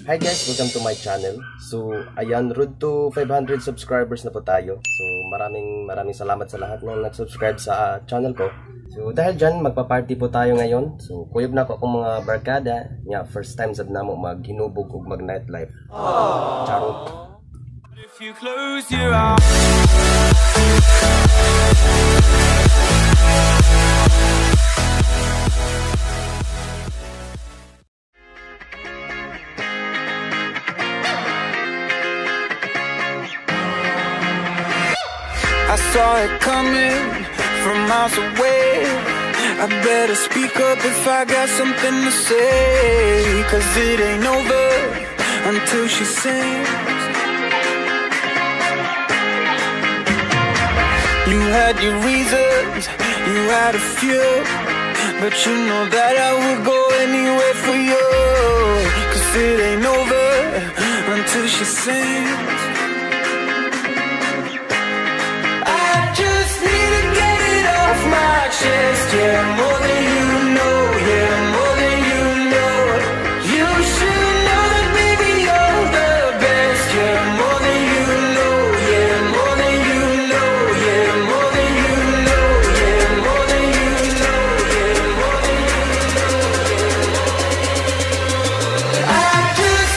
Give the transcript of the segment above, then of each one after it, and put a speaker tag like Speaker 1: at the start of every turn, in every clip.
Speaker 1: Hi guys, welcome to my channel. So, ayan, road to 500 subscribers na po tayo. So, maraming salamat sa lahat ng nag-subscribe sa channel ko. So, dahil dyan, magpa-party po tayo ngayon. So, kuyog na ko akong mga barkada. Nga, first time sad na mo maghinubog ug mag-nightlife. Charot.
Speaker 2: If you close your eyes. I saw it coming from miles away. I better speak up if I got something to say, 'cause it ain't over until she sings. You had your reasons, you had a few, but you know that I would go anywhere for you, 'cause it ain't over until she sings. My chest, yeah, more than you know, yeah, more than you know. You should know that, baby, you're the best, yeah, more than you know, yeah, more than you know, yeah, more than you know, yeah, more than you know, yeah, more than you know, yeah. I just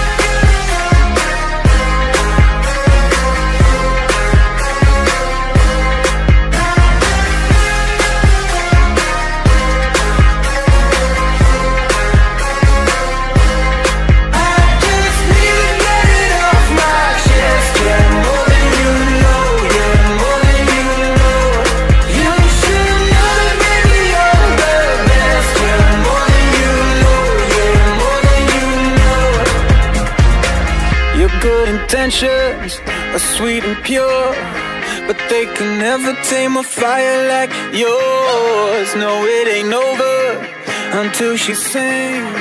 Speaker 2: intentions are sweet and pure, but they can never tame a fire like yours. No, it ain't over until she sings.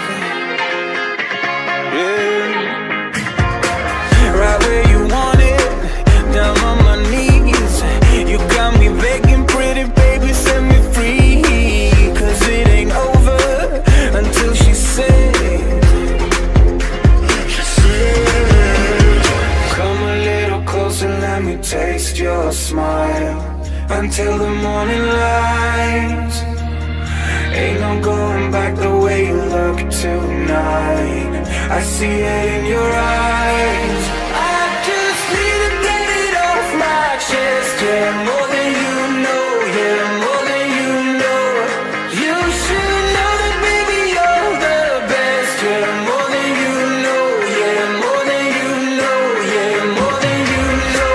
Speaker 2: Yeah. Right where you want it, down on my knees. You got me begging, pretty baby, set me free, 'cause it ain't over until she sings. Let me taste your smile until the morning light. Ain't no going back the way you look tonight. I see it in your eyes. I just need to get it off my chest, yeah, more than you know, yeah, more than you know. You should know that, baby, you're the best, yeah, more than you know, yeah, more than you know, yeah, more than you know.